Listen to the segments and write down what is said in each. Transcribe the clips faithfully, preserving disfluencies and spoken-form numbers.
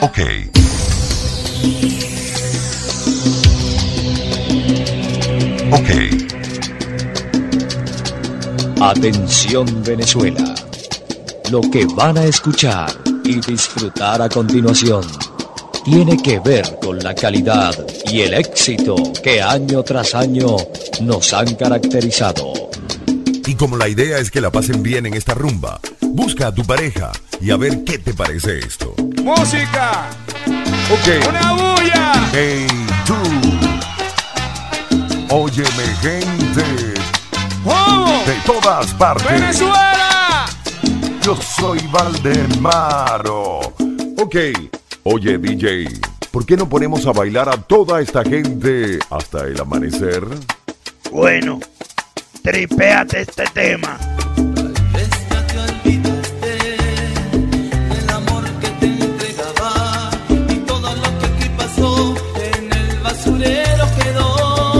Ok. Ok. Atención Venezuela. Lo que van a escuchar y disfrutar a continuación tiene que ver con la calidad y el éxito que año tras año nos han caracterizado. Y como la idea es que la pasen bien en esta rumba, busca a tu pareja y a ver qué te parece esto. ¡Música! Ok. ¡Una bulla! Hey, tú. Óyeme, gente. ¡Vamos! De todas partes. ¡Venezuela! Yo soy Valdemaro. Ok. Oye, D J, ¿por qué no ponemos a bailar a toda esta gente hasta el amanecer? Bueno, tripéate este tema. Tal vez ya te olvidaste del amor que te entregaba y todo lo que aquí pasó en el basurero quedó.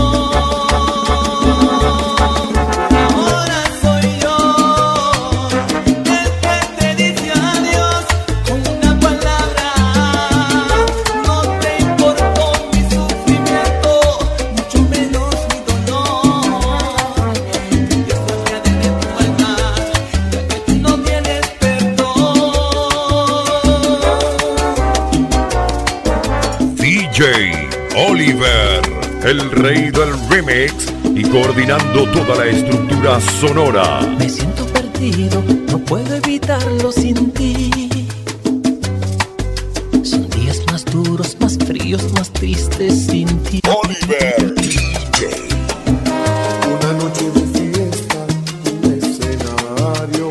Ahora soy yo el que te dice adiós con una palabra. No te importó mi sufrimiento, mucho menos mi dolor. Dios no añade de tu alma, ya que tú no tienes perdón. D J Oliver, el rey del remix y coordinando toda la estructura sonora. Me siento perdido, no puedo evitarlo sin ti. Son días más duros, más fríos, más tristes sin ti. Oliver D J. Una noche de fiesta, un escenario.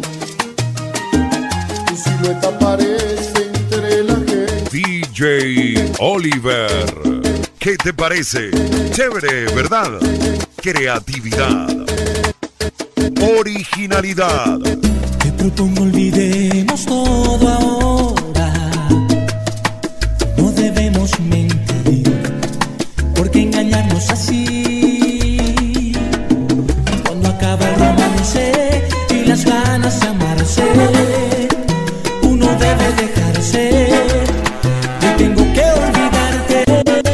Tu silueta aparece entre la gente. D J Oliver, ¿qué te parece? Chévere, ¿verdad? Creatividad, originalidad. Te propongo olvidemos todo ahora. No debemos mentir, porque engañarnos así. Cuando acaba el romance y las ganas de amarse, uno debe dejarse. Yo tengo que olvidarte.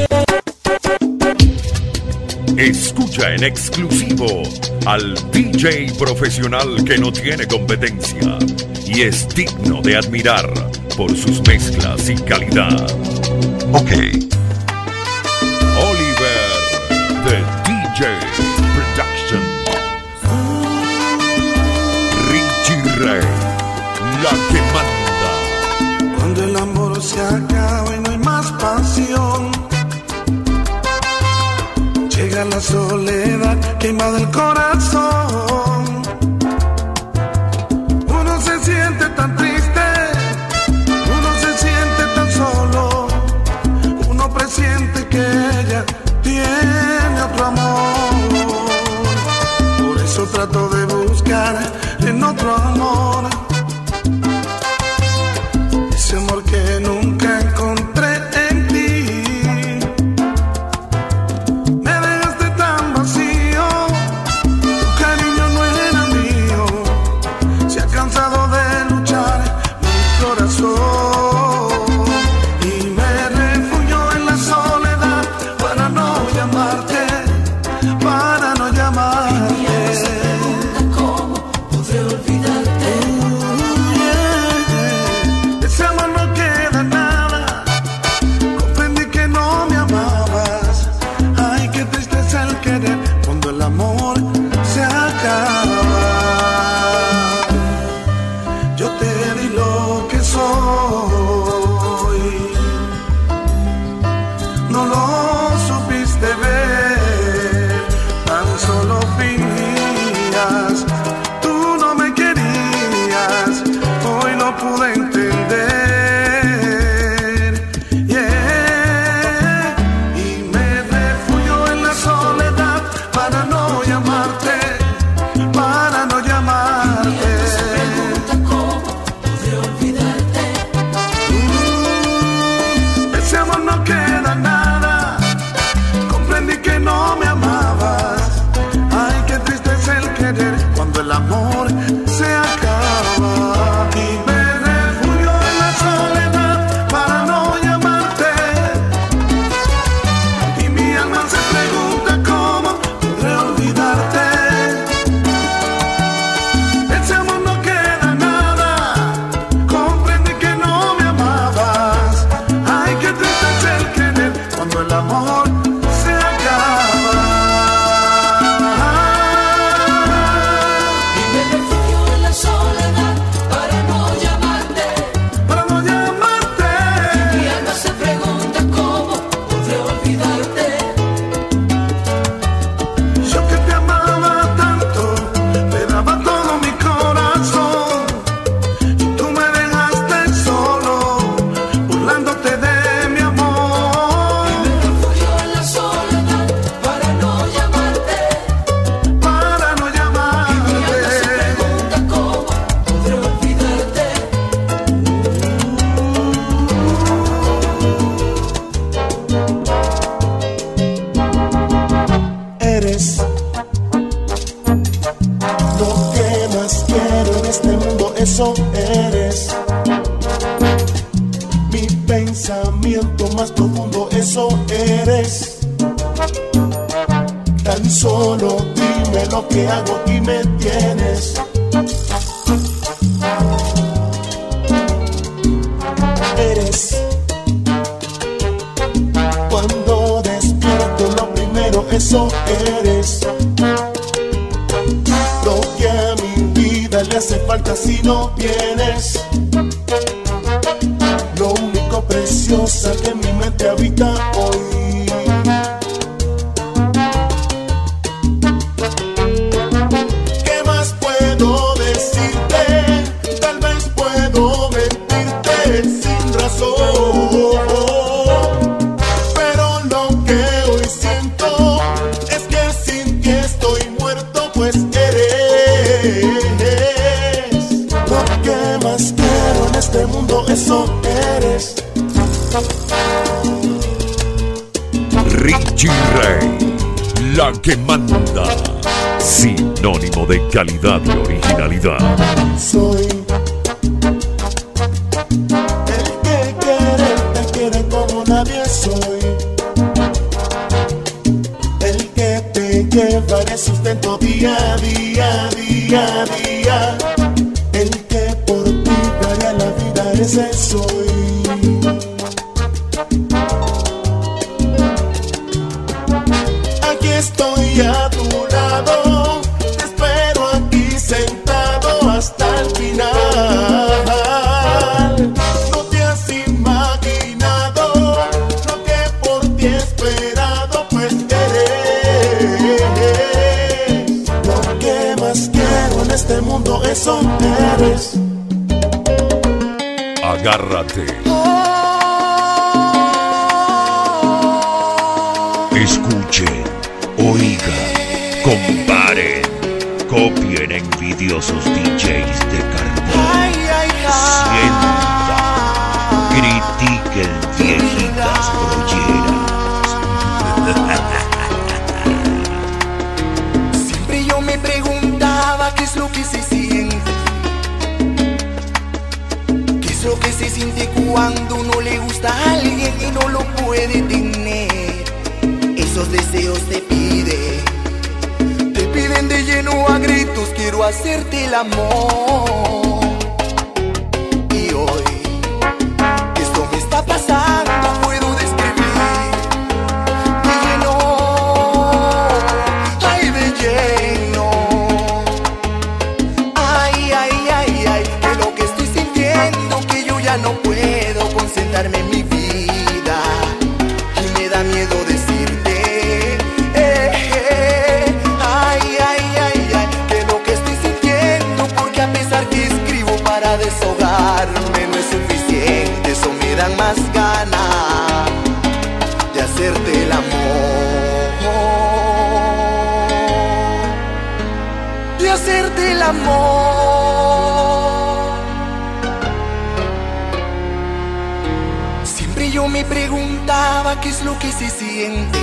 Escucha en exclusivo al D J profesional que no tiene competencia y es digno de admirar por sus mezclas y calidad. Ok. Oliver, the D J Production. Richie Ray, la que manda. Cuando el amor se acaba y no hay más pasión, llega la soledad que invade el corazón. Uno se siente tan triste, uno se siente tan solo. Uno presiente que ella tiene otro amor. Por eso trato de buscar en otro amor ese amor que nunca encontré en ti. Me dejaste tan vacío, tu cariño no era mío. Se ha cansado de luchar mi corazón y me refugio en la soledad para no llamarte, para no llamarte. ¿Cómo podré olvidarte? pensamiento más profundo, eso eres. Tan solo dime lo que hago y me tienes. Eres. Cuando despierto lo primero, eso eres. Lo que a mi vida le hace falta si no vienes. Lo único preciosa que en mi mente habita hoy. ¿Qué más puedo decirte? Tal vez puedo mentirte sin razón, pero lo que hoy siento es que sin ti estoy muerto, pues eres. Lo que más quiero en este mundo, eso eres. Richie Ray, la que manda, sinónimo de calidad y originalidad. Soy el que quiere, te quiere como nadie soy. El que te llevaré sustento día a día, día a día. El que por ti daría la vida, ese soy. Aquí estoy a tu lado, te espero aquí sentado hasta el final. No te has imaginado lo que por ti he esperado, pues eres. Lo que más quiero en este mundo, eso eres. Agárrate. Escuchen, oigan, comparen, copien envidiosos D Js de cartón. Sientan, critiquen viejitas brolleras. Siempre yo me preguntaba qué es lo que se siente. ¿Qué es lo que se siente cuando uno le gusta a alguien y no lo puede tener? Esos deseos te piden, te piden de lleno a gritos, quiero hacerte el amor. Y hoy, que esto me está pasando, puedo describir de lleno, ay de lleno. Ay, ay, ay, ay, que lo que estoy sintiendo, que yo ya no puedo concentrarme en mi vida. Y me da miedo decirte. Desahogarme no es suficiente, eso me dan más ganas de hacerte el amor, de hacerte el amor. Siempre yo me preguntaba qué es lo que se siente.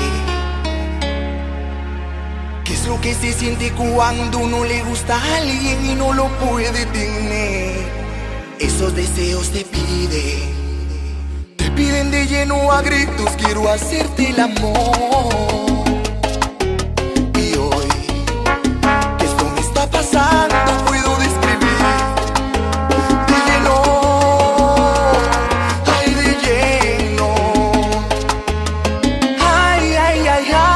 ¿Qué es lo que se siente cuando uno le gusta a alguien y no lo puede tener? Esos deseos te piden, te piden de lleno a gritos, quiero hacerte el amor. Y hoy, que esto me está pasando, puedo describir de lleno, ay de lleno. Ay, ay, ay, ay.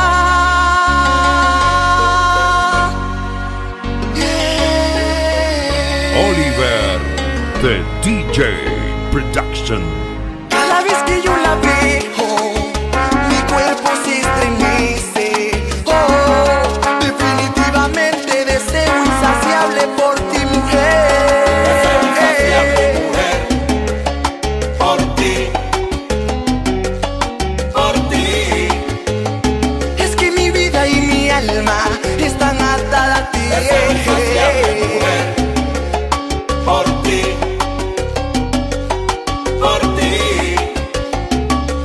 Oliver, the D J Production. Cada vez que yo la veo, mi cuerpo se estremece. Oh, definitivamente deseo insaciable por ti, mujer. Deseo insaciable, mujer, por ti, por ti. Es que mi vida y mi alma están atadas a ti. Deseo insaciable, mujer, por ti, por ti.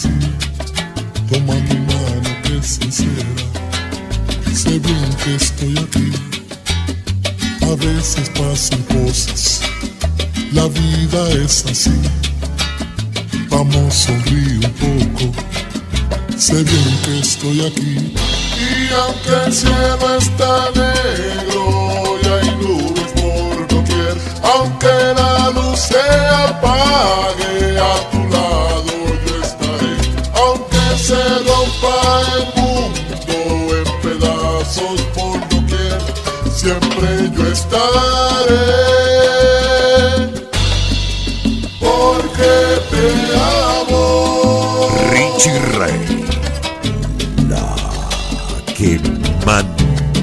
así, toma mi mano que es sincera. Sé bien que estoy aquí. A veces pasan cosas, la vida es así. Vamos, sonríe un poco. Sé bien que estoy aquí. Y aunque el cielo está negro y hay nubes por doquier, aunque la luz se apague, a tu lado yo estaré. Aunque se rompa el mundo en pedazos por doquier, siempre yo estaré, porque te amo. Richie Ray, la que manda.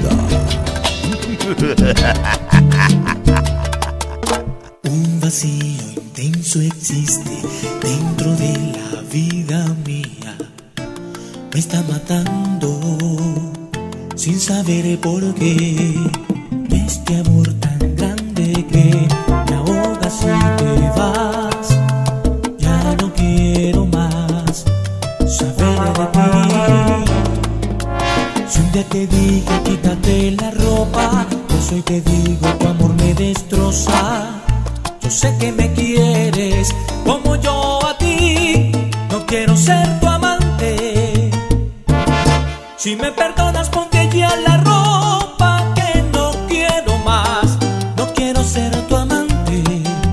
Un vacío intenso existe dentro de la vida mía. Me está matando sin saber por qué. Este amor tan grande que me ahoga si te vas. Ya no quiero más saber de ti. Si un día te dije quítate la ropa, pues hoy te digo tu amor me destroza. Yo sé que me quieres como yo a ti. No quiero ser tu amante. Si me perdonas ponte ya la ropa, que no quiero más. No quiero ser tu amante,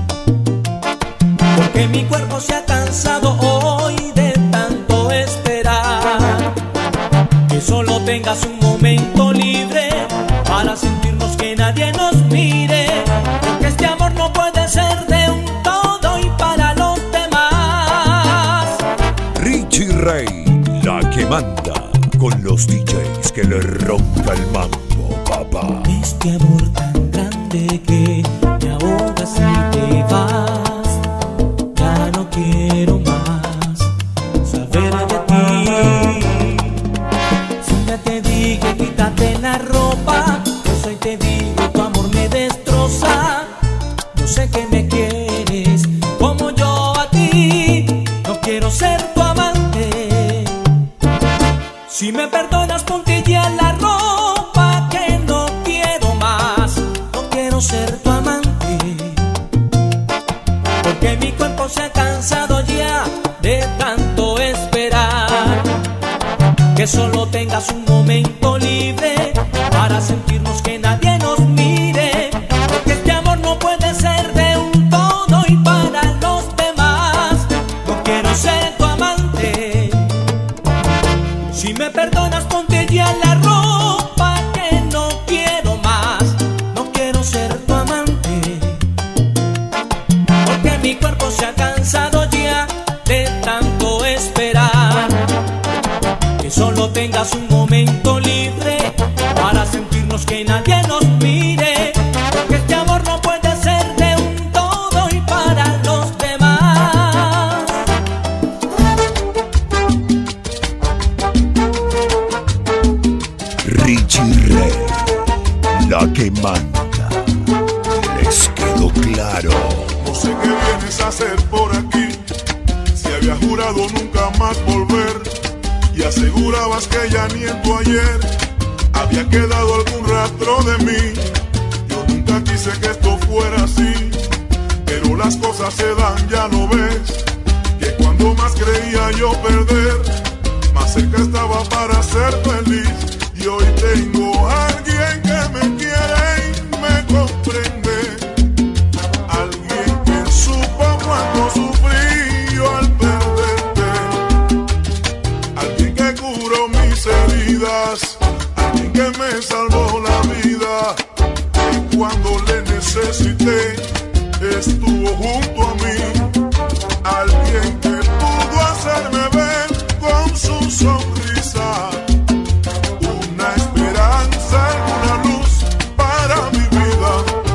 porque mi cuerpo se ha cansado hoy de tanto esperar. Que solo tengas un momento libre para sentirnos, que nadie nos mire. Porque este amor no puede ser de un todo y para los demás. Richie Ray, la que manda, con los D Js que le ronca el mambo, papá. Este amor tan grande que me ahoga si te vas. Ya no quiero más saber de ti. Si ya te dije quítate la ropa, pues hoy te digo tu amor me destroza. Yo sé que me quieres como yo a ti. No quiero ser tu amante. Si me perdonas ponte ya la ropa, que no quiero más. No quiero ser tu amante, porque mi cuerpo se ha cansado ya de tanto esperar. Que solo tengas un momento libre para sentirnos, que nadie nos mire. Porque este amor no puede ser de un todo y para los demás. No quiero ser tu amante. Si me perdonas ponte ya la ropa, que no quiero más. No quiero ser tu amante, porque mi cuerpo se ha cansado ya de tanto esperar. Que solo tengas un momento libre para sentirnos, que nadie nos mire. Porque este amor no puede ser de un todo y para los demás. Richie Ray, la que manda. Les quedó claro. No sé qué vienes a hacer por aquí, si habías jurado nunca más volver, y asegurabas que ya ni en tu ayer había quedado algún rastro de mí. Yo nunca quise que esto fuera así, pero las cosas se dan, ya lo ves. Que cuando más creía yo perder, más cerca estaba para ser feliz. Y hoy tengo a alguien que me quiere y me comprende. Alguien que supo cuánto sufrí yo al perderte. Alguien que curó mis heridas. Alguien que me salvó la vida. Y cuando le necesité, estuvo junto a mí. Alguien que pudo hacerme ver con su sonrisa una esperanza, una luz para mi vida.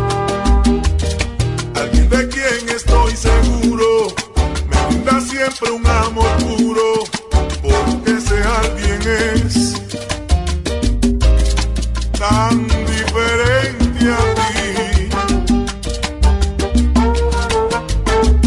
Alguien de quien estoy seguro me brinda siempre un amor puro, porque ese alguien es tan diferente a ti.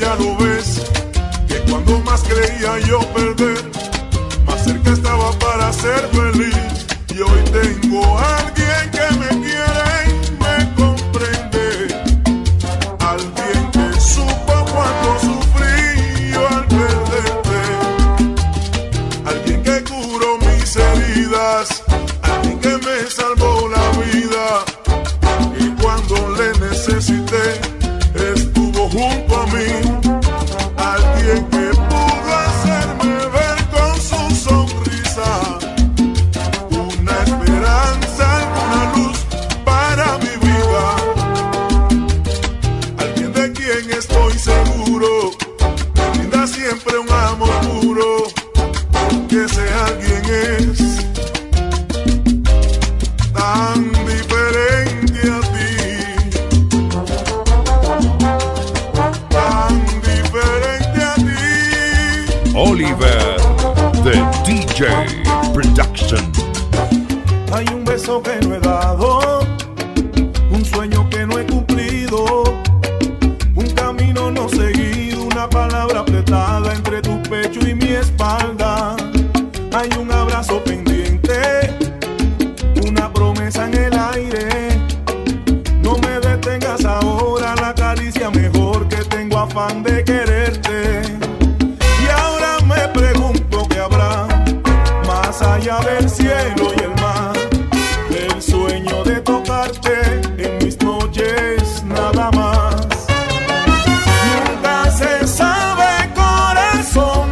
ya lo ves, que cuando más creía yo perder, más cerca estaba para ser feliz. Y hoy tengo a alguien que me quiere y me comprende, alguien que supo cuánto sufrí yo al perderte, alguien que curó mis heridas, alguien que me salvó la vida, y cuando le necesité estuvo junto a mí, alguien que pudo hacerme ver con su sonrisa una esperanza, una luz para mi vida, alguien de quien estoy seguro me brinda siempre un amor puro, que ese alguien es tan diferente a ti, tan diferente a ti. Oliver, the D J Production. Hay un beso que no he dado, un sueño que no he cumplido, un camino no seguido, una palabra apretada entre tu pecho y mi espalda. Hay un abrazo pendiente, una promesa en el aire. No me detengas ahora, la caricia mejor, que tengo afán de quererte. Y ahora me pregunto qué habrá más allá del cielo y el mar, el sueño de tocarte en mis noches nada más. Nunca se sabe, corazón,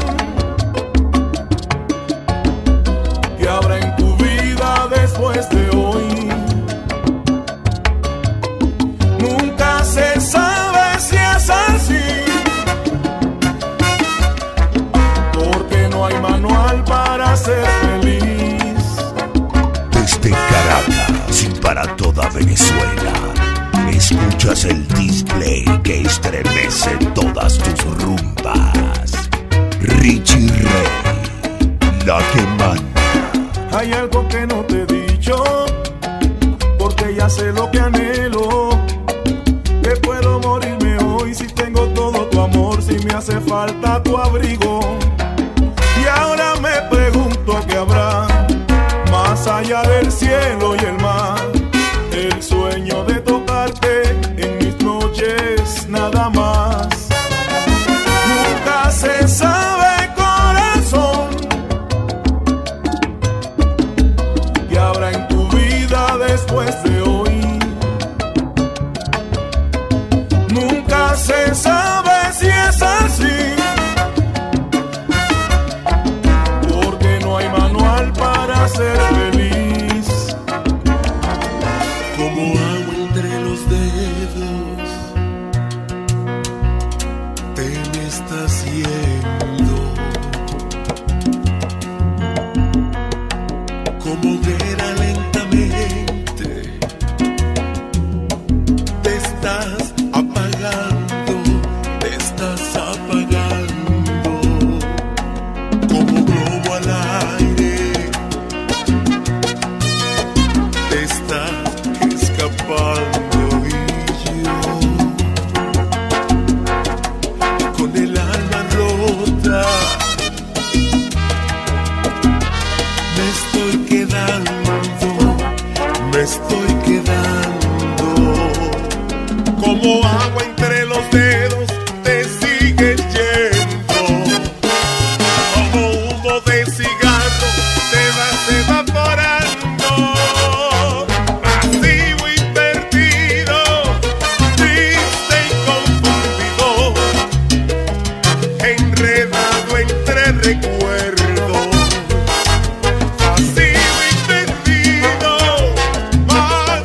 qué habrá en tu vida después de hoy. Nunca se sabe si es así, porque no hay manual para ser feliz. Desde Caracas y para toda Venezuela, escuchas el display que estremece todas tus rumbas. Richie Ray, la que manda. Hay algo que no te he dicho, porque ya sé lo que anhelo, que puedo morirme hoy si tengo todo tu amor, si me hace falta tu abrigo. Y ahora me pregunto qué habrá más allá del cielo y el mar, el sueño de tocarte en mis noches nada más. Nunca se sabe, corazón, qué habrá en tu vida después de hoy. Nunca se sabe si es así, porque no hay manual para ser feliz. Como agua entre los dedos, te me estás yendo. Como hoguera lentamente, te estás apagando, te estás apagando. Como globo al aire, te estás escapando. Y yo, con el alma rota, me estoy quedando, me estoy quedando. Como agua entre los dedos, te sigues yendo. Como humo de cigarro, te vas evaporando. Vacío y perdido, triste y confundido, enredado entre recuerdos. Vacío y perdido, más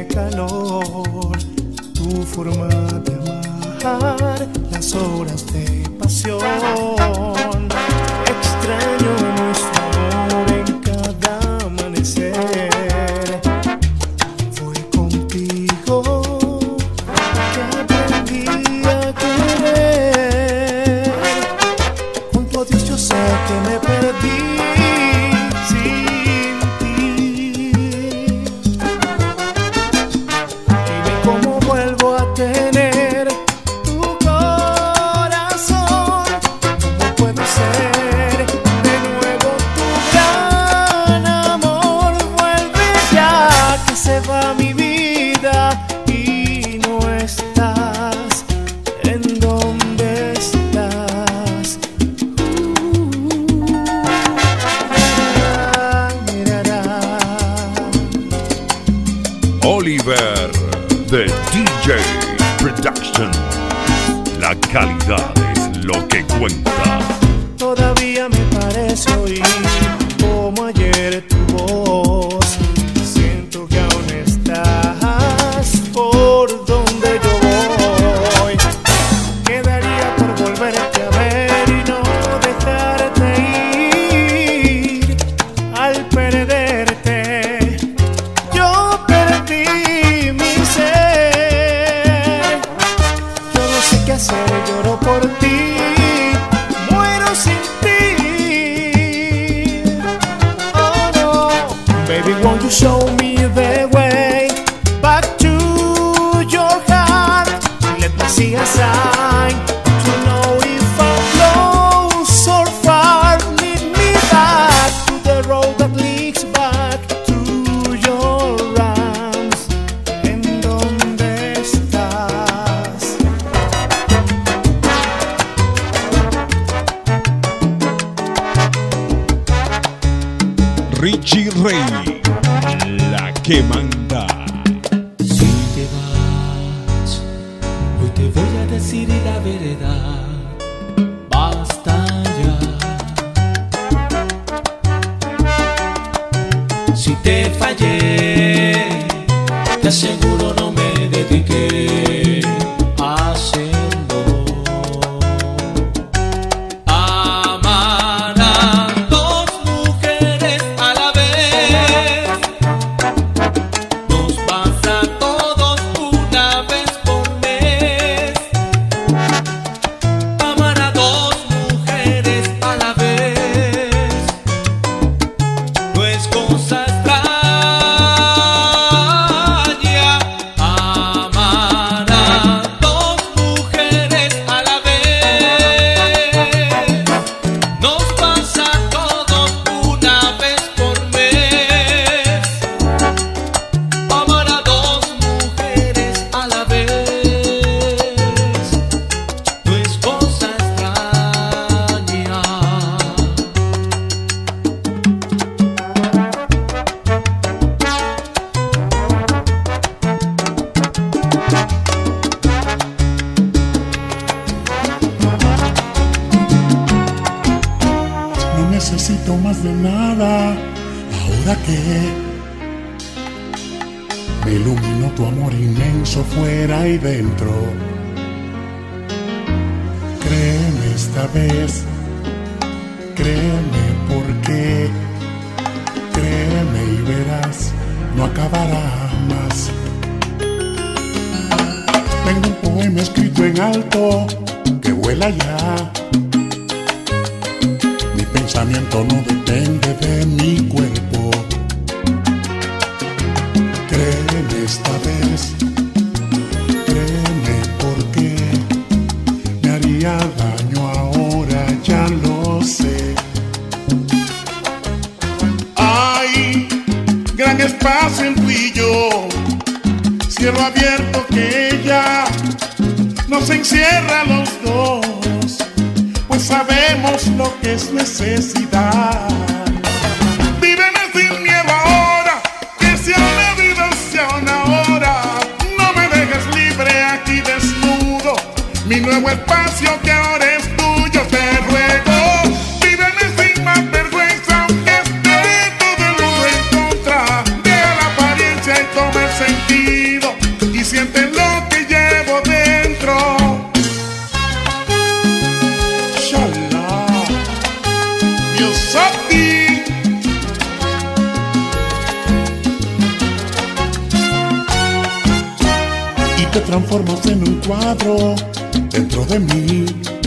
tiene calor, tu forma de amar, las horas de pasión. Extraño nuestro amor en cada amanecer. Fue contigo que aprendí a querer. Junto a Dios yo sé que me perdí sin ti. Dime cómo vuelvo a tener tu corazón. ¿Cómo puedo ser de nuevo tu gran amor? Vuelve ya que se va mi vida y no estás. ¿En dónde estás? Oliver, The D J Production. La calidad es lo que cuenta. Todavía me parece oír como ayer tu voz. Siento que aún estás por donde yo voy. Quedaría por volverte a ver y no dejarte ir. Al perderte, yo perdí mi ser. Yo no sé qué hacer, lloro por ti. Muero sin ti. Oh no. Baby, won't you show me the way back to your heart? Let me see a sign to know if I'm close or far. Lead me back to the road that leads back to your arms. ¿En dónde estás? Richie Ray, la que manda. Si te vas, hoy te voy a decir la verdad. Basta ya. Si te fallé, te aseguro no me dediqué a hacerlo. Amar a dos mujeres a la vez nos pasa a todos una vez por mes. Amar a dos mujeres a la vez no es cosa extraña. Amar a dos mujeres a la vez nos pasa a todos una vez por mes. Amar a dos mujeres a la vez no es cosa extraña. No necesito más de nada, ahora que me iluminó tu amor inmenso fuera y dentro. Créeme esta vez, créeme porque, créeme y verás, no acabará más. Tengo un poema escrito en alto que vuela ya. Mi pensamiento no depende de mi cuerpo. Créeme esta vez, créeme porque me haría daño ahora, ya lo sé. Hay gran espacio en tú y yo, cielo abierto que ya nos encierra a los dos, pues sabemos lo que es necesidad. Víveme sin miedo ahora, que sea una diversión ahora. No me dejes libre aquí desnudo, mi nuevo espacio que ahora es tuyo, te ruego. Víveme sin más vergüenza, aunque esté todo el mundo en contra. Deja la apariencia y toma el sentido. te transformas en un cuadro dentro de mí,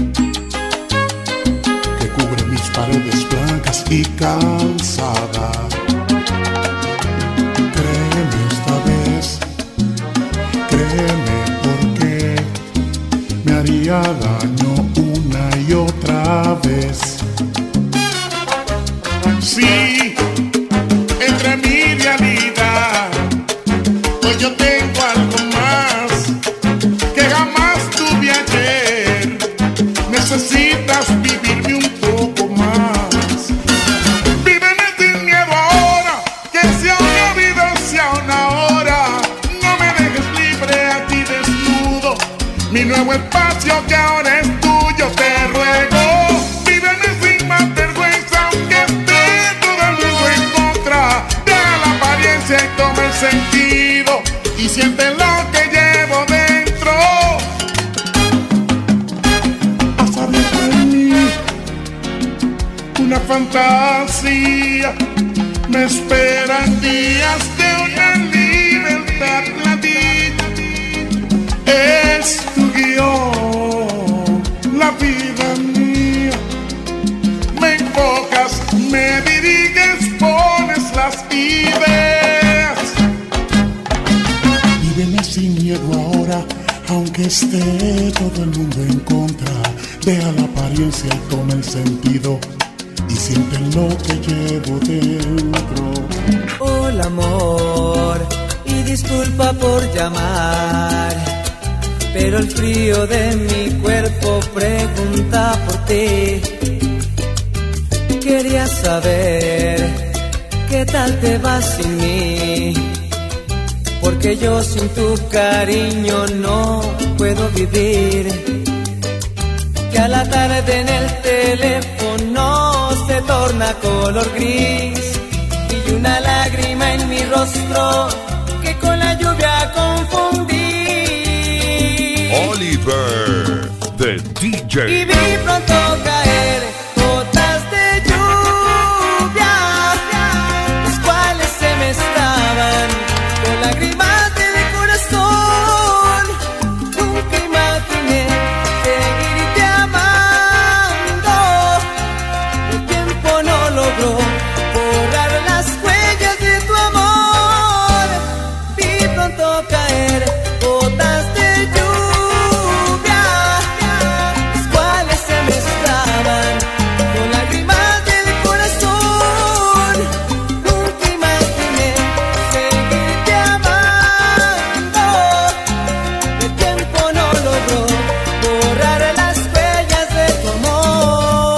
que cubre mis paredes blancas y cansadas. Créeme esta vez, créeme, porque me haría daño una y otra vez. Sí, entre mi realidad, hoy yo tengo algo más que jamás tuve ayer. Necesitas vivirme un poco más. Víveme sin miedo ahora, que sea una vida, sea una hora. No me dejes libre aquí desnudo, mi nuevo espacio que ahora es tuyo, te ruego. Víveme sin más vergüenza, aunque esté todo el mundo en contra. Deja la apariencia y toma el sentido, y siente lo que llevo dentro. Has abierto en mí una fantasía, me esperan días de una libertad latida. Es tu guión, la vida mía. Me enfocas, me diriges, pones las ideas. Víveme sin miedo ahora, aunque esté todo el mundo en contra. Deja la apariencia y toma el sentido, y siente lo que llevo dentro. Hola amor, y disculpa por llamar, pero el frío de mi cuerpo pregunta por ti. Quería saber qué tal te vas sin mí, porque yo sin tu cariño no puedo vivir. Que a la tarde en el teléfono se torna color gris, y una lágrima en mi rostro que con la lluvia confundí. Oliver, the D J. Y vi pronto caer gotas de lluvia, las cuales se me estaban con lágrimas del corazón. Nunca imaginé seguirte amando, el tiempo no logró borrar las huellas de tu amor. Vi pronto caer gotas de lluvia, las cuales se me estaban con lágrimas del corazón. Nunca imaginé seguirte amando, el tiempo no logró borrar las huellas de tu amor.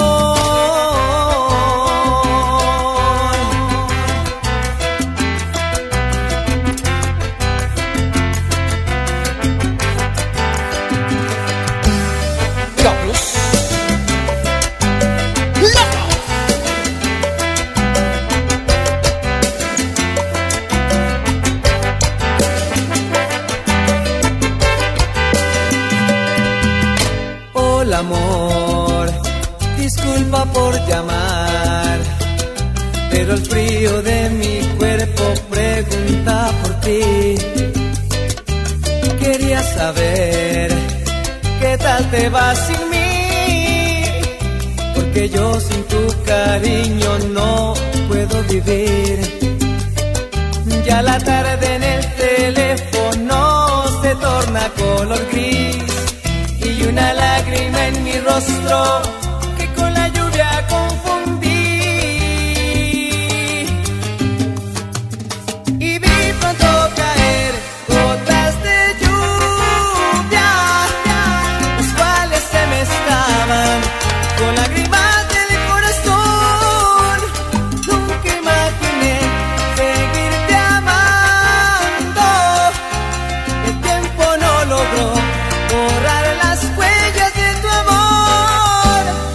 Hola amor, disculpa por llamar, pero el frío de mi cuerpo pregunta por ti. Quería saber qué tal te vas sin mí, porque yo sin tu cariño no puedo vivir. Ya la tarde en el teléfono se torna color gris, y una lágrima en mi rostro que con la lluvia confundí. Y vi pronto caer gotas de lluvia, las cuales se me estaban con lágrimas del corazón. Nunca imaginé seguirte amando, el tiempo no logró borrar las huellas de tu amor.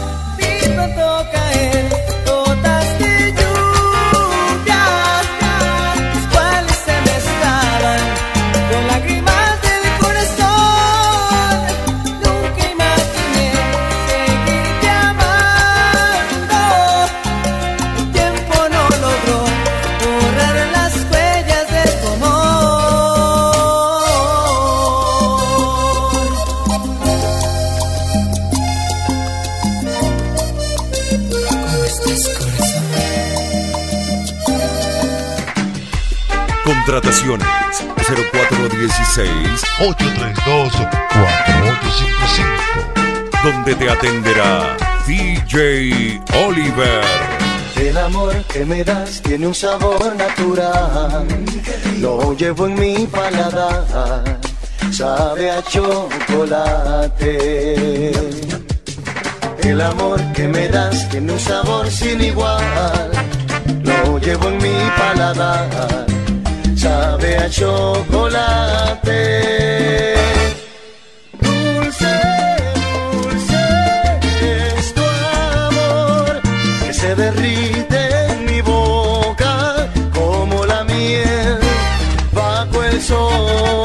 cotizaciones cero cuatro uno seis, ocho tres dos, cuatro ocho cinco cinco. donde te atenderá D J Oliver. El amor que me das tiene un sabor natural, lo llevo en mi paladar, sabe a chocolate. El amor que me das tiene un sabor sin igual, lo llevo en mi paladar, sabe a chocolate. Dulce, dulce es tu amor que se derrite en mi boca como la miel bajo el sol.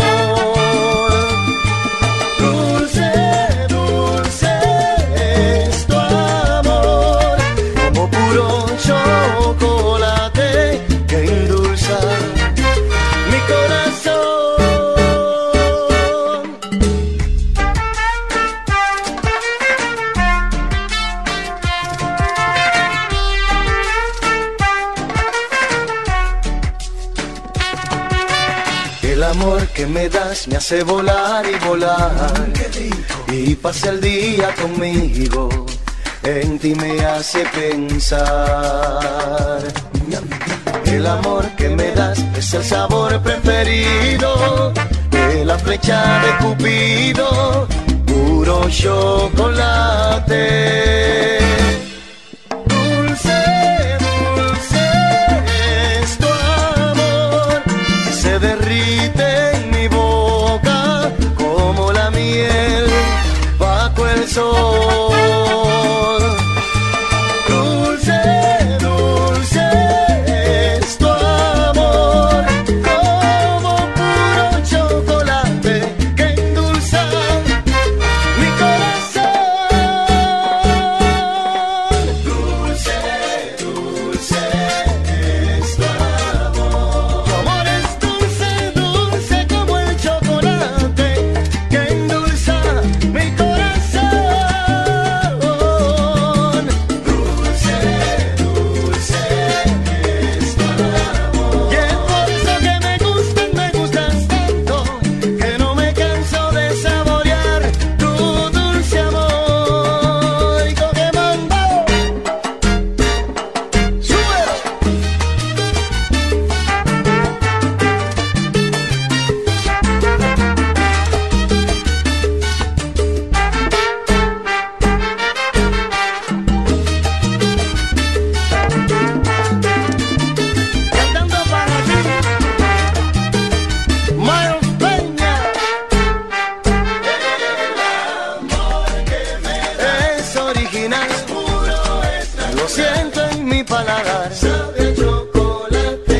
Dulce, dulce es tu amor como puro chocolate que endulza mi corazón. El amor que me das me hace volar y volar, y pasa el día conmigo, en ti me hace pensar. El amor que me das es el sabor preferido de la flecha de Cupido, puro chocolate. Dulce, dulce es tu amor que se derrite en mi boca como la miel bajo el sol. Dulce, dulce es tu amor como puro chocolate que endulza mi corazón. Dulce, dulce es tu amor. Tu amor es dulce, dulce como el chocolate que endulza mi corazón. Dulce, dulce es tu amor. Y es por eso que me gustan, me gustas tanto, que no me canso de saborear tu dulce amor. Y coge mambo, súbelo. Cantando para ti, Miles Peña. El amor que me das es original, puro, lo siento en mi paladar, sabe a chocolate.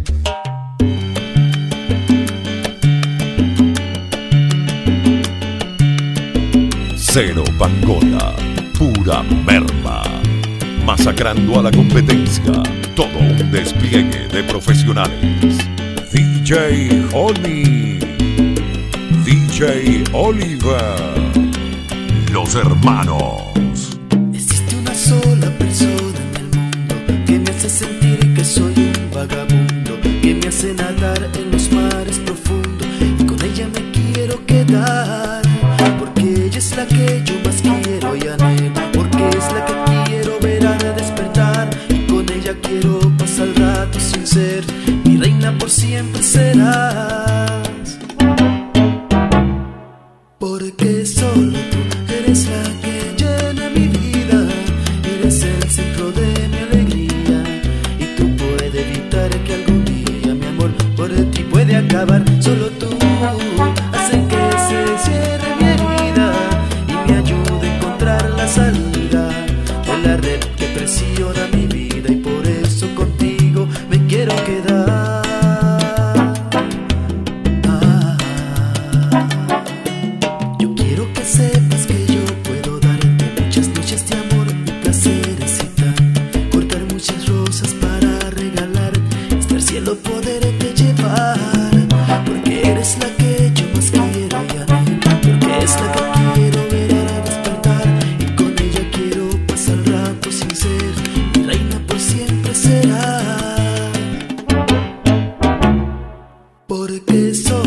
Cero Pangola, pura merma. Masacrando a la competencia, todo un despliegue de profesionales. D J Holly, D J Oliver, los hermanos. Existe una sola persona en el mundo que me hace sentir que soy un vagabundo, que me hace nadar en los mares profundos, y con ella me quiero quedar, porque ella es la que yo más quiero y anhelo, porque es la que quiero ver al despertar, y con ella quiero pasar el rato sin ser mi reina, por siempre serás, porque solo tú eres la que llena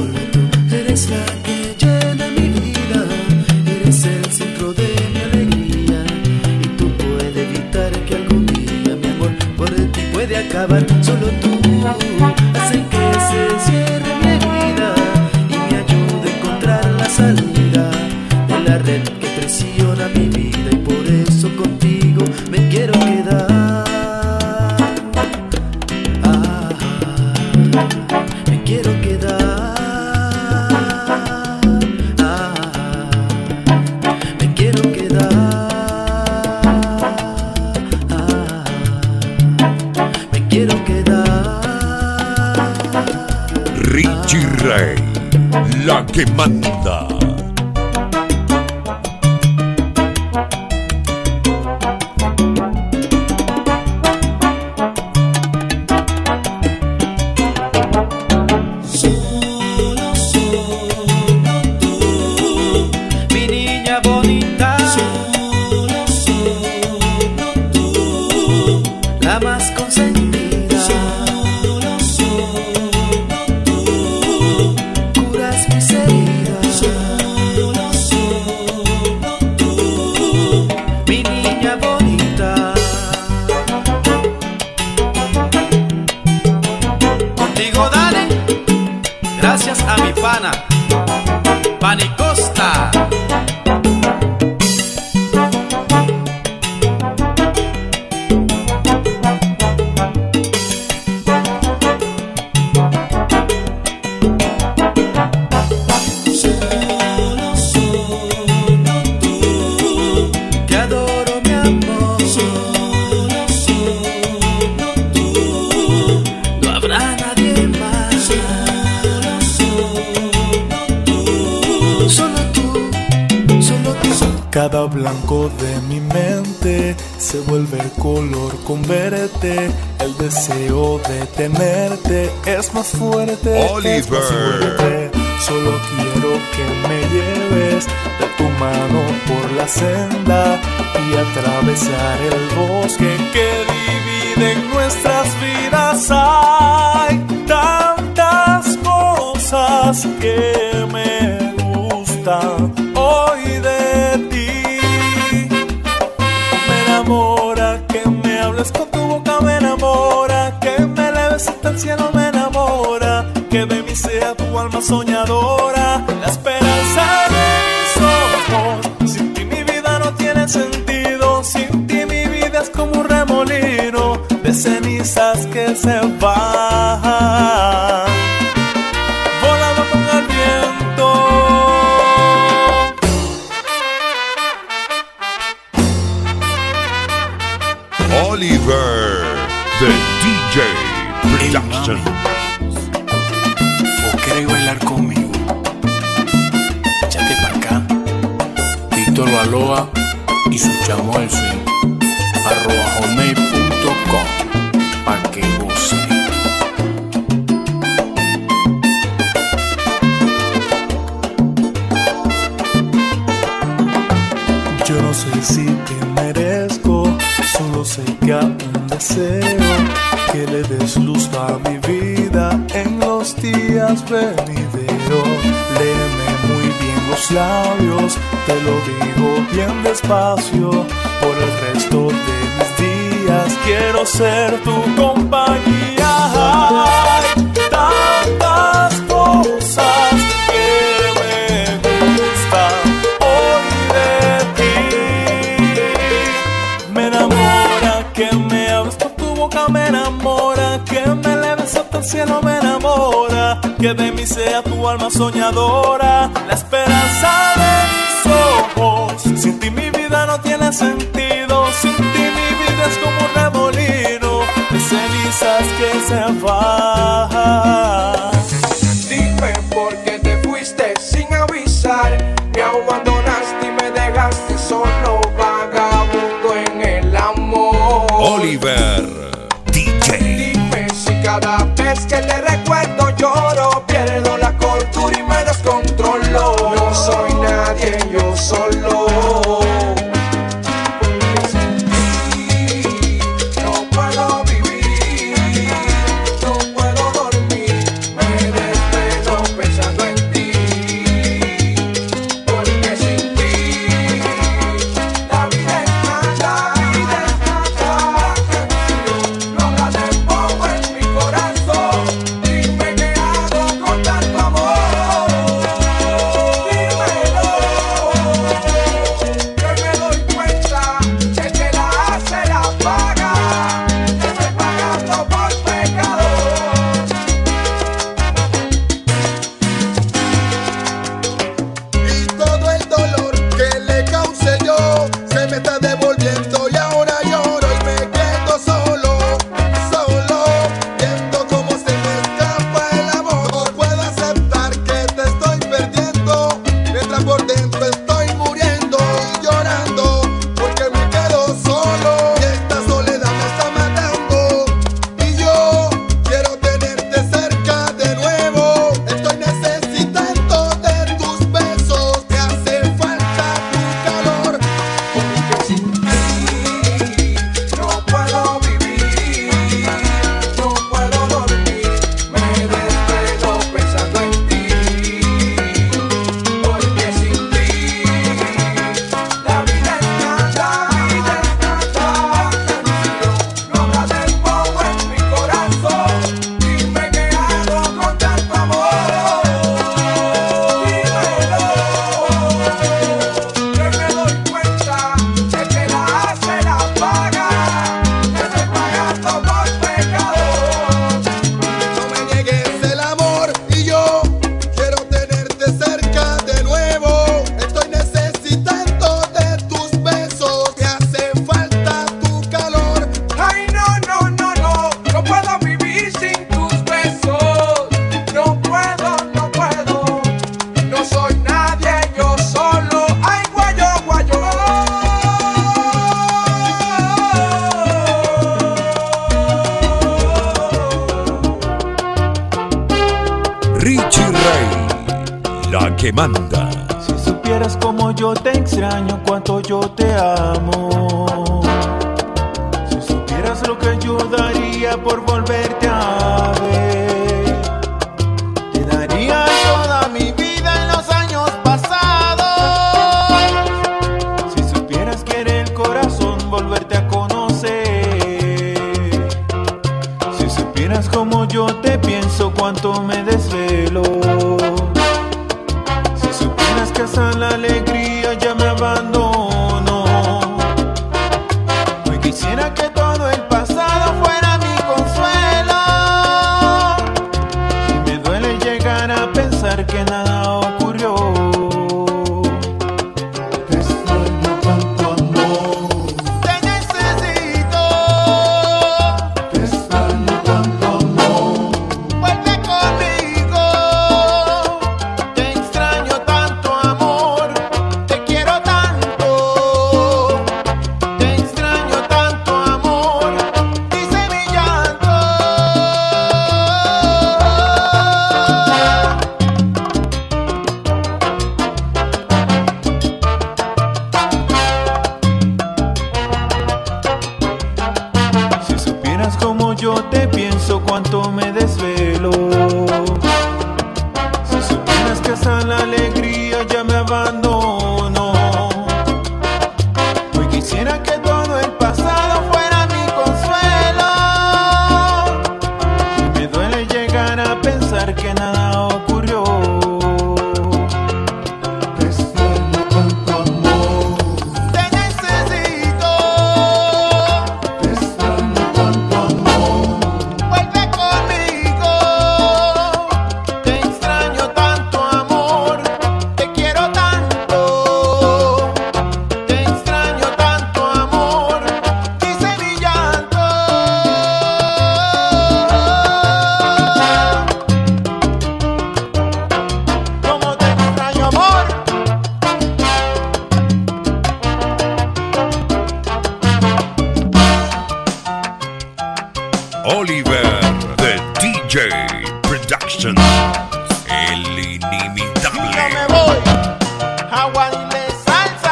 solo tú eres la que llena mi vida, eres el centro de mi alegría, y tú puedes evitar que algún día mi amor por ti puede acabar. Solo tú haces que se cierre mi herida y me ayuda a encontrar la salida de la red que presiona mi vida, y por eso contigo me quiero quedar. Ah, me quiero quedar. Ah, me quiero quedar. Ah, me quiero quedar. Richie Ray, la que manda. Solo, solo tú, mi niña bonita. Solo, solo tú, La más consentida. solo, solo tú, Curas mis heridas. solo, solo tú, Mi niña bonita. contigo Dani, gracias a mi pana, Pani Costa. Solo, solo tú, Te adoro, mi amor. solo, solo tú, No habrá nadie más. solo, solo tú, Solo tú, solo tú. Cada blanco de mi mente se vuelve color con verte. El deseo de tenerte es más fuerte. Oliver. Es más fuerte. Solo quiero que me lleves de tu mano por la senda y atravesar el bosque que divide nuestras vidas. Hay tantas cosas que me gustan hoy de ti. Me enamora que me hables con tu boca, me enamora que me eleves hasta el cielo, me enamora que de mí sea tu alma soñadora, la esperanza de mis ojos. Sin ti mi vida no tiene sentido, sin ti mi vida es como un remolino de cenizas que se van volando con el viento. Oliver, the D J Production. ¿O quieres bailar conmigo? Échate pa' acá. Víctor Baloa y su chamo del swing. Arroba hotmail punto com pa' que goce. Yo no sé si te merezco, solo sé que aún deseo que le des luz a mi vida en los días venideros. Léeme muy bien los labios, te lo digo bien despacio. Por el resto de mis días quiero ser tu compañía. Hay tantas cosas que me gustan hoy de ti. Me enamora que me hables con tu boca, me enamora que me eleves hasta el cielo, me enamora que de mí sea tu alma soñadora, la esperanza de mis ojos. Sin ti mi vida no tiene sentido, sin ti mi vida es como un remolino de cenizas que se van. Dime por qué te fuiste sin avisar, me abandonaste y me dejaste solo, vagabundo en el amor. Oliver, D J. Dime si cada vez que te recuerdo lloro, pierdo la cordura y me descontrolo. No soy nadie, yo solo. No puedo vivir, no puedo dormir, me desvelo pensando La que manda. Si supieras cómo yo te extraño, cuánto yo te amo. Si supieras lo que yo daría por volverte a ver. Te daría toda mi vida en los años pasados. Si supieras que era el corazón volverte a conocer. Si supieras cómo yo te pienso, cuánto me desvelo. Que hasta la alegría ya me abandonó. Hoy quisiera que todo el pasado fuera mi consuelo. Y me duele llegar a pensar que nada ocurrió. Te extraño tanto, amor. Te necesito. Te extraño tanto, amor. Vuelve conmigo. Te extraño tanto. Como yo te pienso, cuánto me desvelo. Si supieras que hasta la alegría ya me abandonó. Hoy quisiera que todo el pasado fuera mi consuelo. Y me duele llegar a pensar que nada ocurrió. Te extraño tanto, amor. Te necesito. Te extraño tanto, amor. Vuelve conmigo. Te extraño tanto, amor. Te quiero tanto. Te extraño tanto, amor. Dice mi llanto. Como te extraño, amor. Oliver, the D J Productions, el inimitable. Yo me voy a bailarle salsa,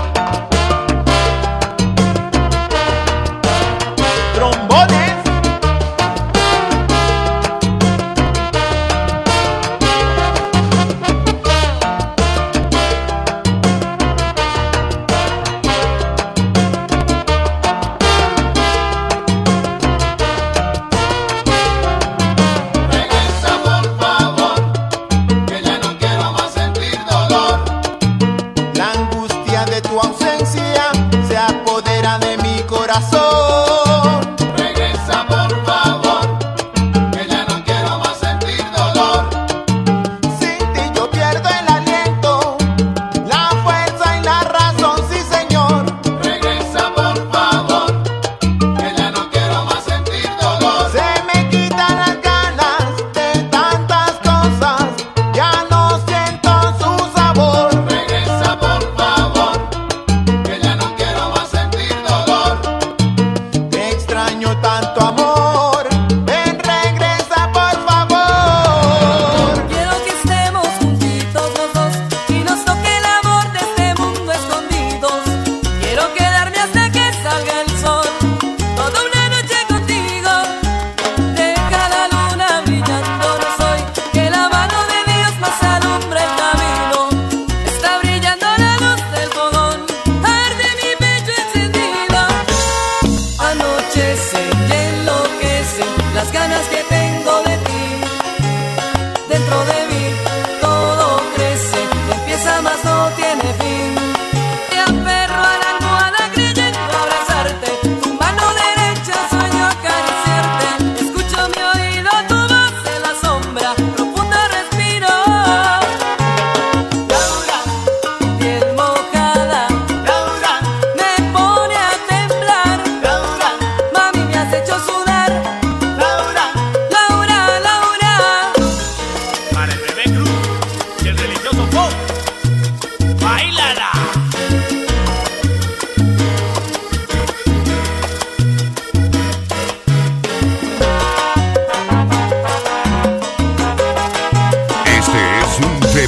trombones, regresa por favor, que ya no quiero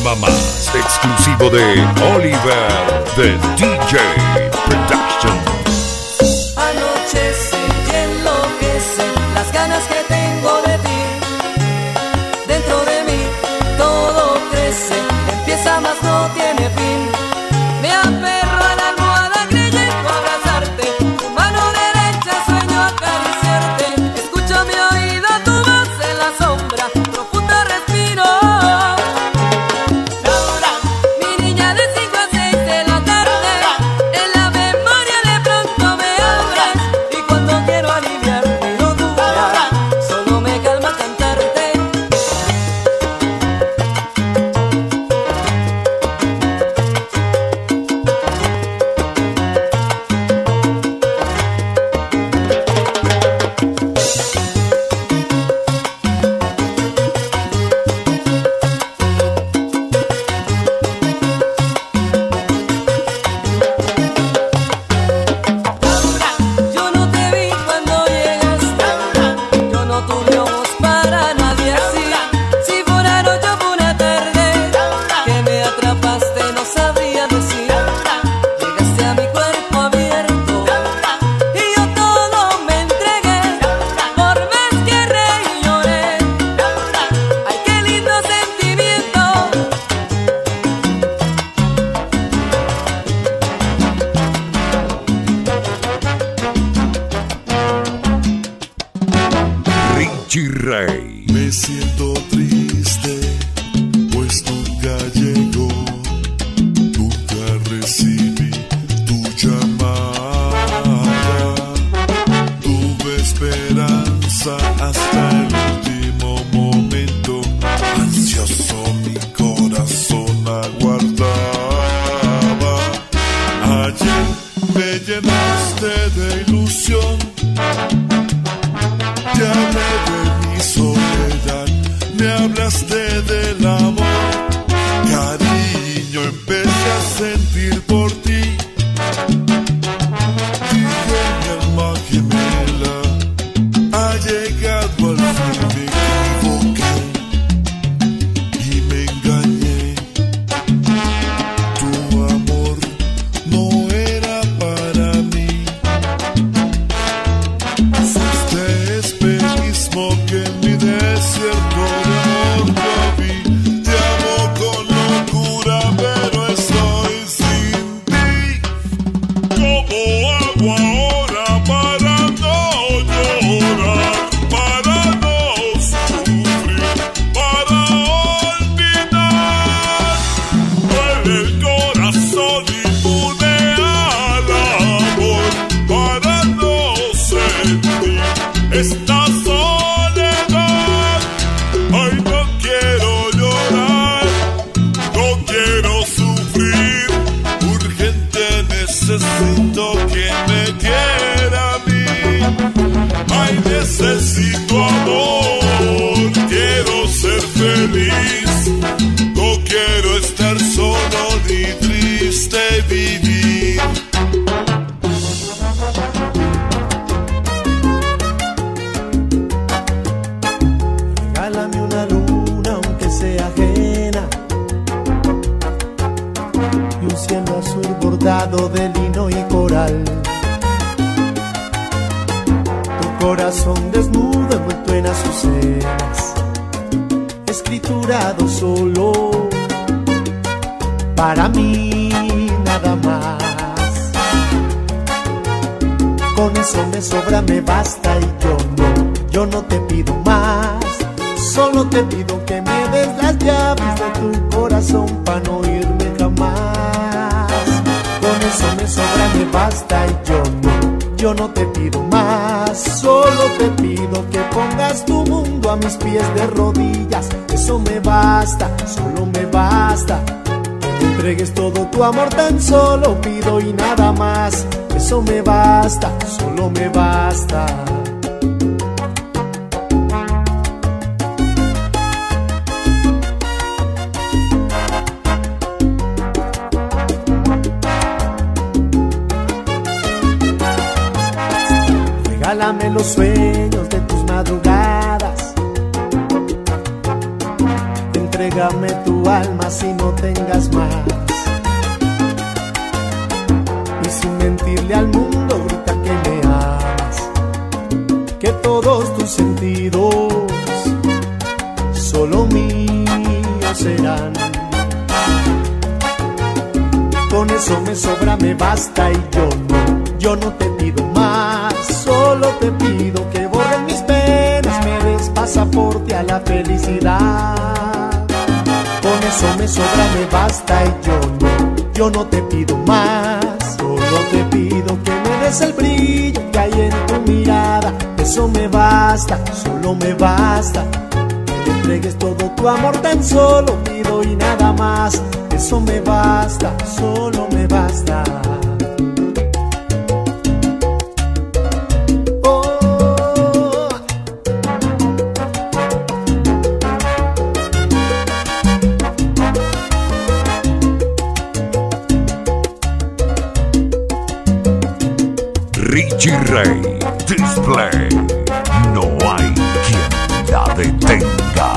tema más exclusivo de Oliver, de D J Productions. Anochece y enloquece las ganas que tengo de ti. Dentro de mí todo crece, empieza mas no tiene fin. Me aferro a la almohada creyendo abrazarte, tu mano derecha sueño acariciarte. Escucho mi oído tu voz en la sombra, profunda respiro. Laura, mi niña de cinco a seis de la tarde, en la memoria de pronto me hablas, y cuando quiero aliviar mi locura, solo me calma cantarte. Yo no te vi cuando llegaste, yo no tuve ojos para nadie así. Si fue una noche o fue una tarde que me atrapaste, no sabría decir. Llegaste a mi cuerpo abierto y yo todo me entregué. Por más que reí y lloré, ay qué lindo sentimiento. Richie Ray. Me siento triste, pues nunca llegó, nunca recibí tu llamada. Tuve esperanza hasta el último momento, ansioso mi corazón aguardaba. Ayer me llenaste de ilusión, te hablé de mi soledad, me hablaste del amor. Cariño, empecé a sentir por ti. Dije mi alma gemela, ha llegado al fin, me equivoqué y me engañé. Tu amor no era para mí. Fuiste espejismo que en mi desierto de amor yo vi. Te amo con locura, pero estoy sin ti. ¿Cómo hago ahora para no llorar, para no sufrir, para olvidar? Duele el corazón inmune al amor, para no sentir esta soledad. Ay, no quiero llorar, no quiero sufrir, urgente necesito que me quiera a mí. Ay, necesito amor, quiero ser feliz, no quiero estar solo ni triste vivir. Regálame una luna aunque sea ajena, y un cielo azul bordado de lino y coral. Tu corazón desnudo envuelto en azucenas, escriturado solo para mí, nada más. Con eso me sobra, me basta, y yo no, yo no te pido más. Solo te pido que me des las llaves de tu corazón para no irme jamás. Con eso me sobra, me basta, y yo no, yo no te pido más. Solo te pido que pongas tu mundo a mis pies de rodillas. Eso me basta, solo me basta. Que me entregues todo tu amor, tan solo pido y nada más. Eso me basta, solo me basta. Regálame los sueños de tus madrugadas, entrégame tu alma si no tengas más. Y sin mentirle al mundo, grita que me amas, que todos tus sentidos solo míos serán. Con eso me sobra, me basta y yo no, yo no te pido más. Solo te pido que borren mis penas, me des pasaporte a la felicidad. Con eso me sobra, me basta y yo no, yo no te pido más. Solo te pido que me des el brillo que hay en tu mirada. Eso me basta, solo me basta. Que le entregues todo tu amor, tan solo pido y nada más. Eso me basta, solo me basta. Oh. Richie Ray Display. No hay quien la detenga.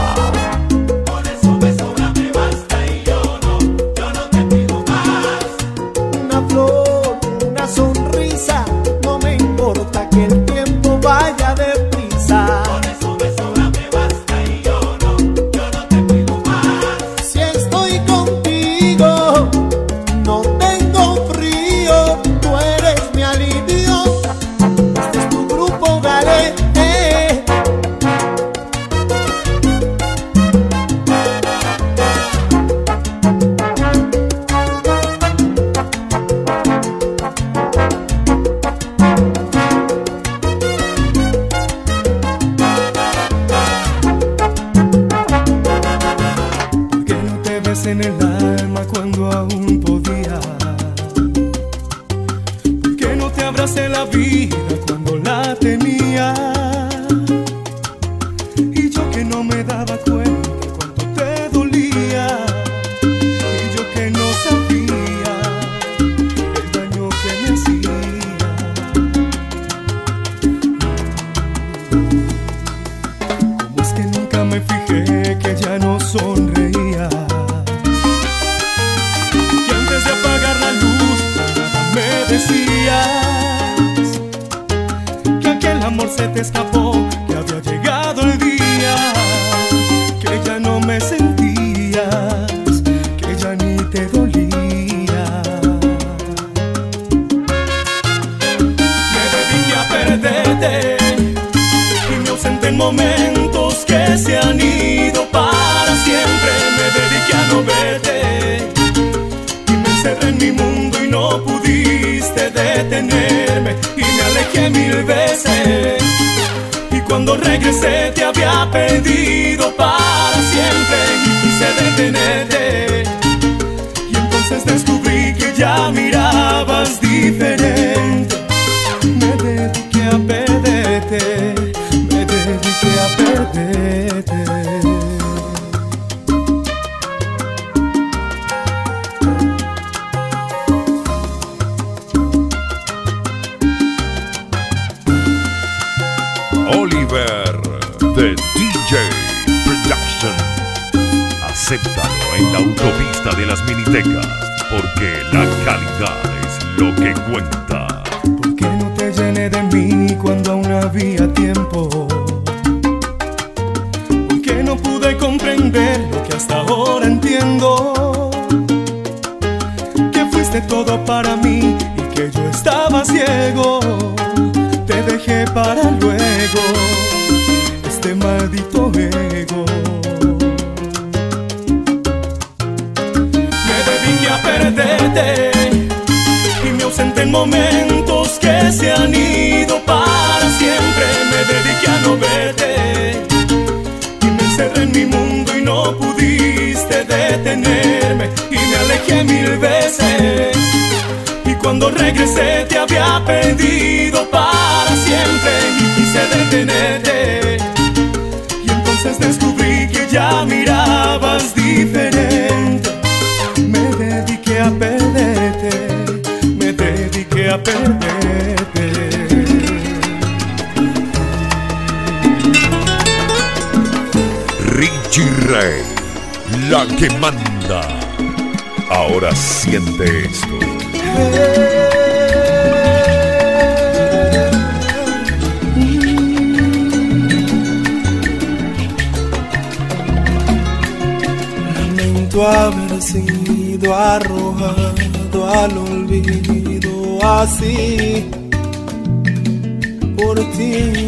En el alma cuando aún podía, ¿por qué no te abracé la vida cuando la tenía? Y yo que no me daba cuenta cuánto te dolía, y yo que no sabía el daño que me hacía. ¿Cómo es que nunca me fijé que ya no sonreía? Decías que aquel amor se te escapó, que había llegado el día, que ya no me sentías, que ya ni te dolía. Me dediqué a perderte y me ausenté en momentos que se han ido para siempre. Me dediqué a no verte y me encerré en mi mundo y no pudiste detenerme, y me alejé mil veces, y cuando regresé te había perdido para siempre, y quise detenerte, y entonces descubrí que ya mirabas diferente. Me dediqué a perderte, me dediqué a perderte. Oliver, The D J Production. Acéptalo en la autopista de las minitecas, porque la calidad es lo que cuenta. ¿Por qué no te llené de mí cuando aún había tiempo? ¿Por qué no pude comprender lo que hasta ahora entiendo? Que fuiste todo para mí y que yo estaba ciego. Te dejé para luego, este maldito ego. Me dediqué a perderte y me ausenté en momentos que se han ido para siempre. Me dediqué a no verte y me encerré en mi mundo y no pudiste detenerme, y me alejé mil veces, y cuando regresé te había perdido para siempre, y quise detenerte, y entonces descubrí que ya mirabas diferente. Me dediqué a perderte, me dediqué a perderte. Richie Ray, la que manda. Ahora siente esto. Lamento haber sido arrojado al olvido así por ti.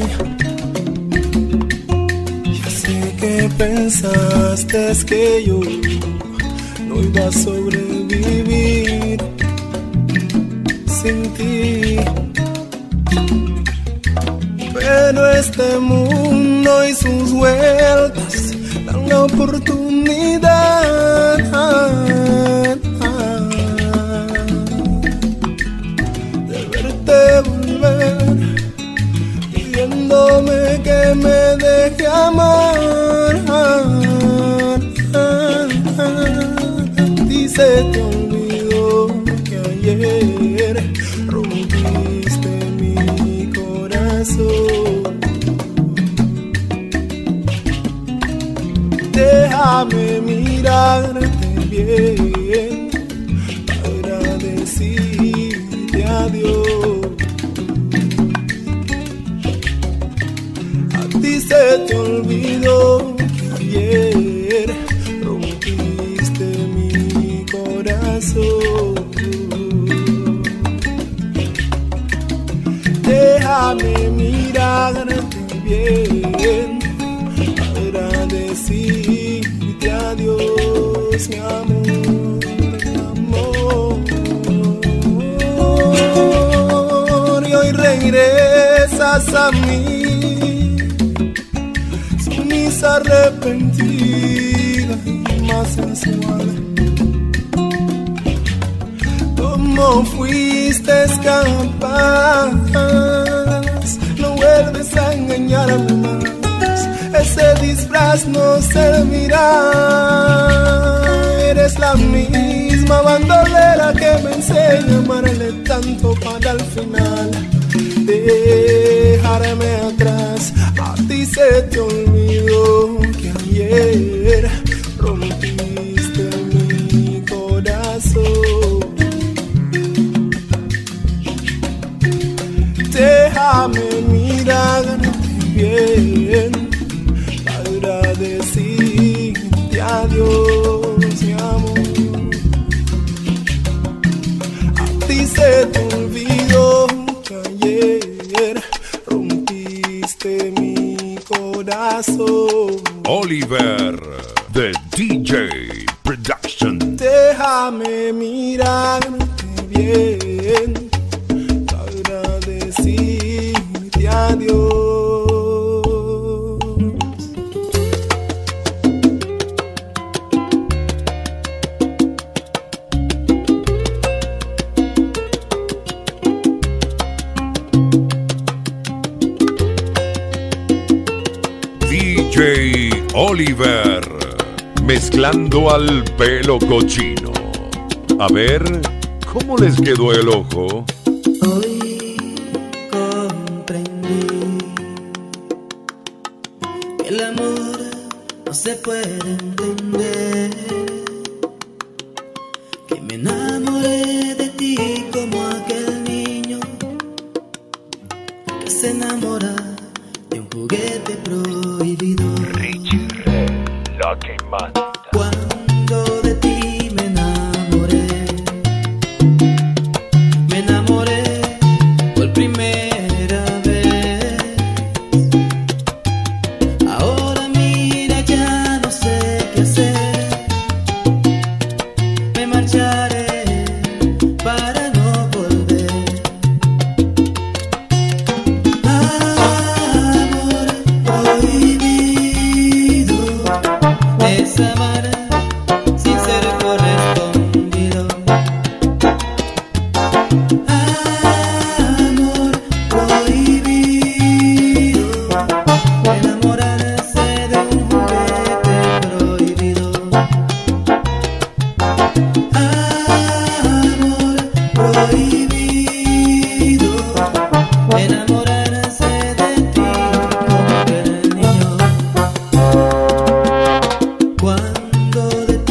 Ya sé que pensaste que yo no iba a sobrevivir sin ti, pero este mundo y sus vueltas dan la oportunidad de verte volver, pidiéndome que me deje amar. Se te olvidó que ayer rompiste mi corazón. Déjame mirarte bien para decirte adiós. A ti se te olvidó que ayer rompiste mi corazón. Déjame mirarte bien para decirte adiós, mi amor, mi amor. Y hoy regresas a mí, sumisa, arrepentida y más sensual. ¿Cómo fuiste capaz? No vuelves a engañarme más. Ese disfraz no servirá. Eres la misma bandolera que me enseña a amarle tanto para al final dejarme atrás. A ti se te olvidó que ayer rompiste mi corazón. Déjame mirarte bien para decirte adiós, mi amor. A ti se te olvidó que ayer rompiste mi corazón. Oliver, the D J Production. Déjame mirarte bien para decirte adiós. D J Oliver, mezclando al pelo cochino. A ver, ¿cómo les quedó el ojo? Hoy comprendí que el amor no se puede entender, que me enamoré de ti como aquel niño que se enamora de un juguete prohibido. Richie Ray, la que manda. Cuando de ti me enamoré, me enamoré por primera vez. Ahora mira, ya no sé qué hacer. Me marcharé para no volver. Amor prohibido es amar sin ser correspondido. Amor prohibido, enamorarse de un juguete prohibido. Amor prohibido, enamorarse de ti como aquel niño. Cuando de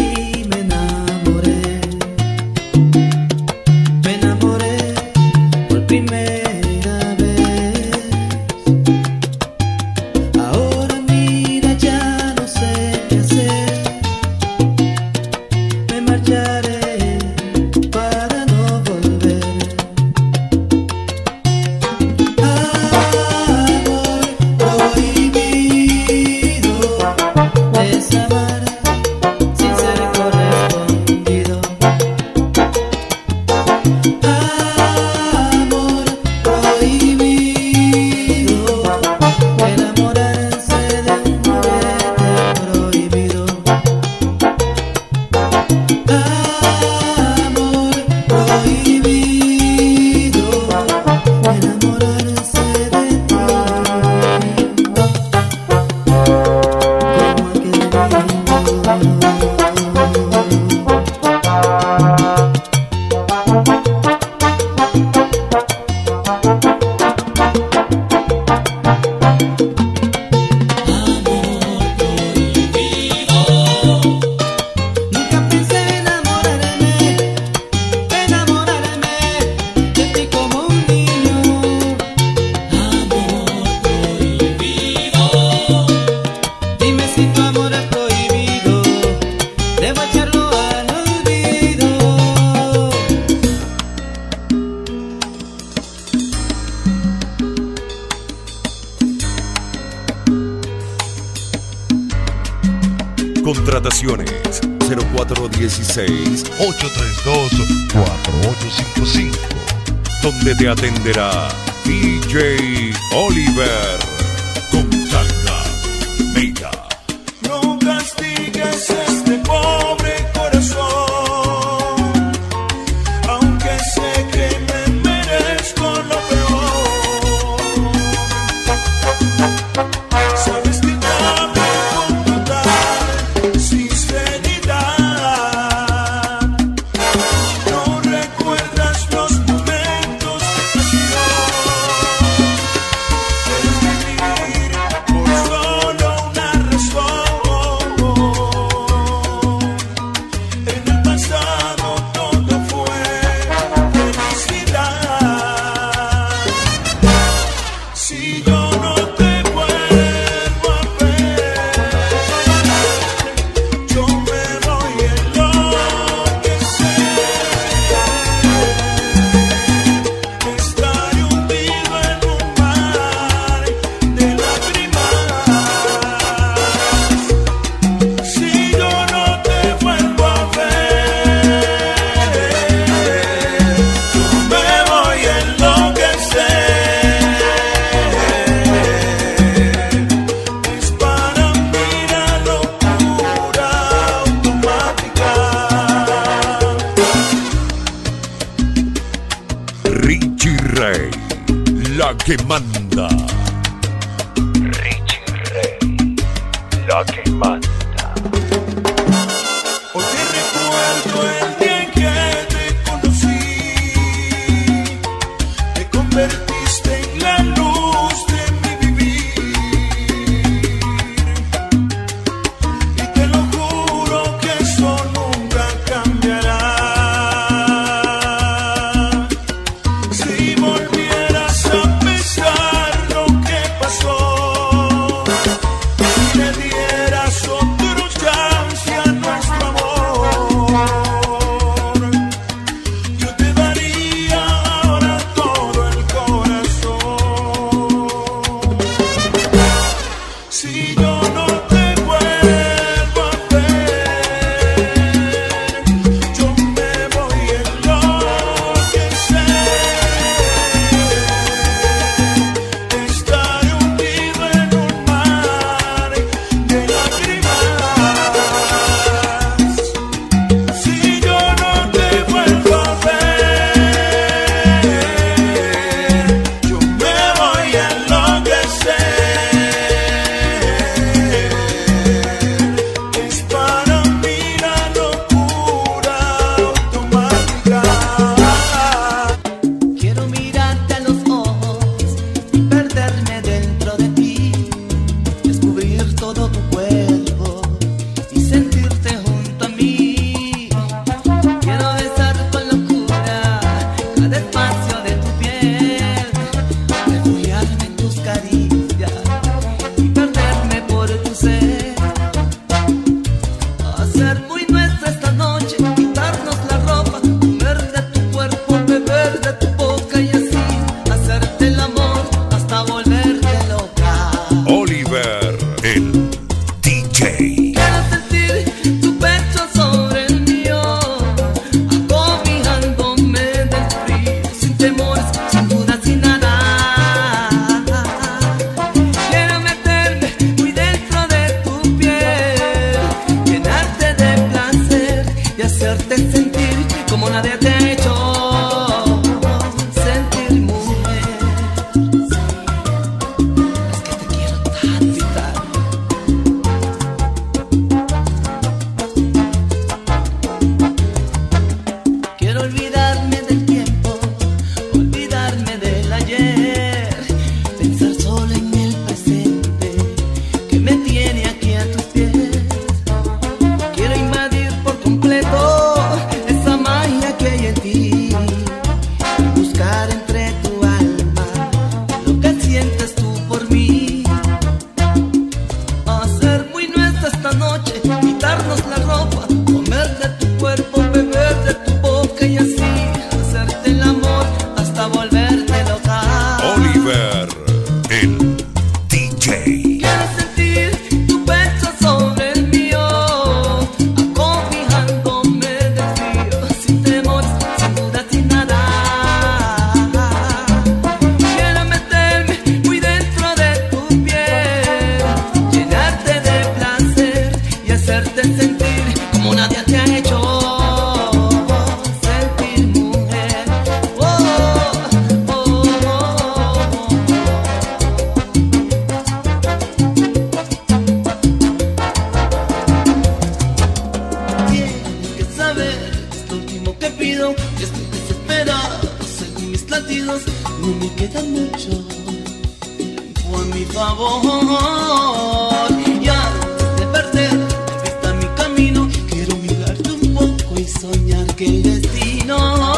Contrataciones cero cuatro uno seis, ocho tres dos, cuatro ocho cinco cinco. donde te atenderá D J Oliver con calma, mega. No castigues este pobre corazón, aunque sé que me merezco lo peor. Sabes que dame con total sinceridad. No recuerdas los momentos de pasión. Quieres vivir por solo una razón. En el pasado todo fue felicidad. Si yo no te vuelvo a ver, yo me voy a enloquecer. Estaré hundido en un mar de lágrimas. Si yo no te vuelvo a ver, yo me voy a enloquecer. Es para mí la locura automática. Richie Ray, la que manda. Richie Ray, la que manda. Hoy te recuerdo el día en que te conocí. Te convertiste en la luz de mi vivir. Y te lo juro que eso nunca cambiará. Si volvieras a pensar lo sentir como nadie te ha hecho sentir, mujer. Es que te quiero tanto y tanto. Quiero olvidarme del tiempo, olvidarme del ayer, pensar solo en el presente que me tiene aquí a tus pies. Quiero invadir por completo esa magia que hay en ti, buscar entre tu alma lo que sientes tú por mí, hacer muy nuestra esta noche, quitarnos la ropa, comer de tu cuerpo, beber de tu boca y así hacerte el amor hasta volverte loca. Oliver, el D J. Quiero sentir tu pecho sobre el mío, acobijándome del frío, sin temor, sin duda, sin nada. Quiero meterme muy dentro de tu piel, llenarte de placer y hacerte sentir como nadie te ha hecho sentir, mujer. Oh, oh, oh, oh. Tienes que saber que es lo último que pido, que estoy desesperado según mis latidos, no me queda mucho tiempo a mi favor. Y antes de perder de vista mi camino, quiero mirarte un poco y soñar que el destino